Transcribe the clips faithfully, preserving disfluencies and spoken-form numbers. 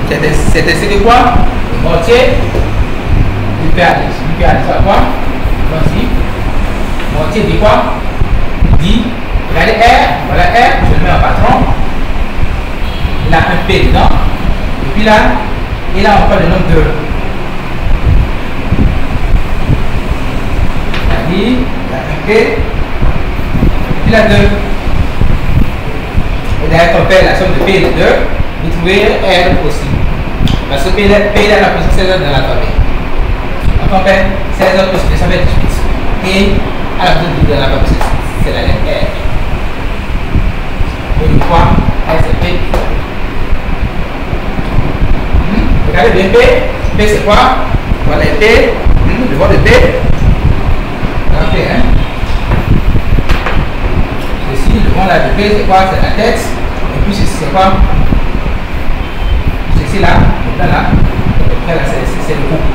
C'est ainsi que quoi? Le mortier du P A D. Du P A D, ça va quoi? Voici. Mortier dit quoi? Dit, regardez R, voilà R, je le mets en patron. Il a un P dedans. Et puis là, il a encore le nombre deux. C'est-à-dire, il a un P, et puis là deux. Et derrière, on fait la somme de P et de deux. Vous trouvez R aussi. Parce que P, P est dans la position seize dans l'alphabet. Donc on fait seize plus deux, ça fait dix-huit. Et à la position de l'alphabet, c'est la lettre R. Et une fois, R c'est P. Hmm? Regardez bien P. P c'est quoi? Voilà P. Hmm? Le vote de P. Voilà P, hein? Ceci, le vent là de P c'est quoi? C'est la tête. Et puis ceci c'est quoi? Ceci là, là, là, là c'est le coup.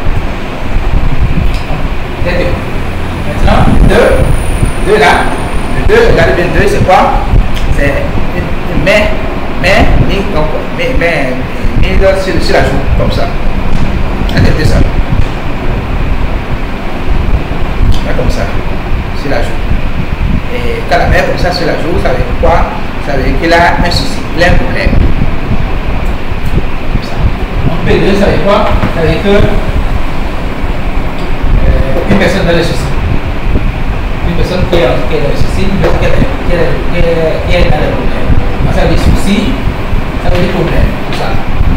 Maintenant, deux, deux là, le deux, regardez bien deux, c'est quoi? C'est mais, mais, mis, donc, mais, mais, mis sur, sur la joue, comme ça. Regardez ça. Là, comme ça, sur la joue. Et quand la met comme ça sur la joue, ça veut dire quoi? Ça veut dire qu'il a un souci, il a un problème. P deux, ça veut dire quoi? Ça veut dire que euh, une personne dans le souci. Une personne qui est, qui est dans le souci, une personne qui est, qui est, qui est, qui est dans le problème. Donc, ça veut dire souci, ça veut dire problème. Tout ça.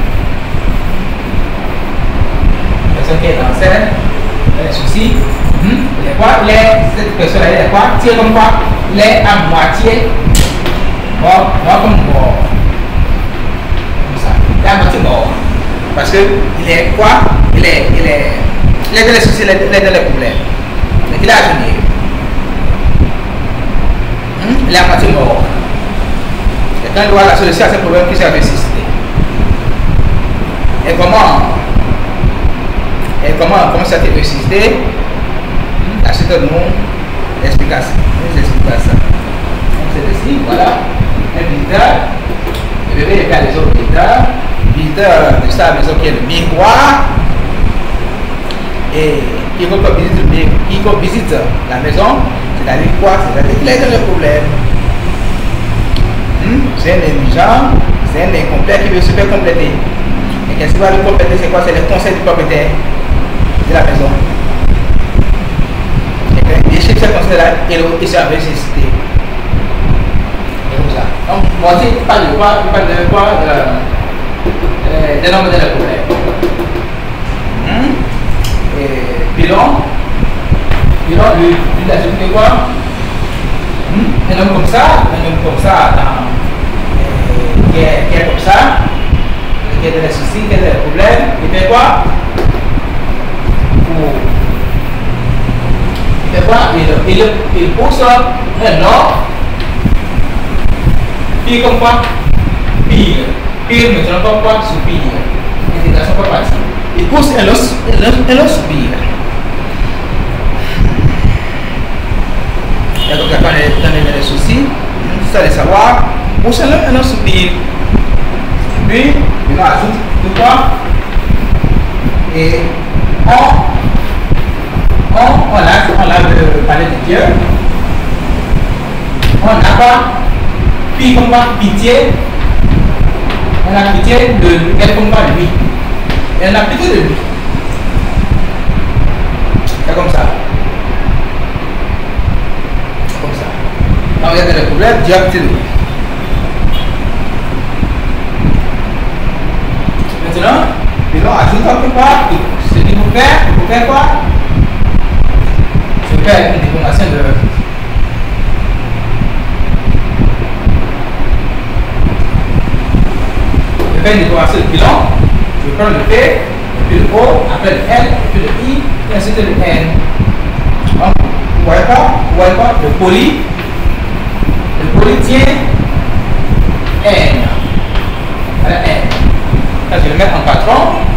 Une personne qui est dans le souci, hum, il est quoi? Les, cette personne-là, elle est quoi? Tire comme quoi? Il est à moitié mort, mort comme mort. Comme ça. Il est à moitié mort. Parce que il est quoi? Il est, il est, il est dans les soucis, il est dans les problèmes. Donc il a à venir. Hum? Il est à moitié mort. Et quand il voit la solution à ce problème qui s'est ressuscité. Et comment? Et comment, comment ça a été ressuscité? La suite de nous l'explication. Nous expliquons ça. Donc c'est ici, voilà. Un visiteur. Le bébé est à les autres visiteurs. Visiteur de sa maison qui est le miroir et qui visite, qui visite la maison, c'est-à-dire quoi? C'est-à-dire qu'il est dans le problème. Hmm? C'est un indigent, c'est un incomplet qui veut se faire compléter. Et qu'est-ce qui va le compléter? C'est quoi? C'est le conseil du propriétaire de la maison. Et chez ce conseil-là, il s'est ressuscité. C'est comme ça. Donc, moi aussi, il parle de quoi? Il parle de quoi? De la des nombres de la problème. Hum? Et bilan, bilan, lui, lui a ajouté quoi? Hum? Un homme comme ça, un homme comme ça, dans, euh, qui, est, qui est comme ça, qui a des soucis, qui a des problèmes, il fait quoi? Il fait quoi? Il, il, il pousse un or, puis comme quoi? Pire. Pire, mais tu n'as pas quoi soupir. L'intégration pas partie. Il pousse et l'os soupir. Et donc, quand on est dans les soucis, ça de savoir, pousse et l'os soupir. Puis, il va ajouter tout quoi? Et on, on, on a, on a le palais de Dieu. On n'a pas, puis comme quoi, pitié. On a pitié de quel combat lui. Et on a pitié de lui. C'est comme ça. C'est comme ça. Quand il y a des problèmes, Dieu a pitié de lui. Maintenant, il va ajouter quelque part. Ce qu'il faut faire, il faut faire quoi? Je vais faire une déclaration de. Je vais une déclaration de bilan, je prends le P, et puis le O, après le L, et puis le I, et ensuite le N. Donc, vous voyez pas, vous voyez pas, le poly, le poly tient N. Voilà N. Là, je vais le mettre en patron.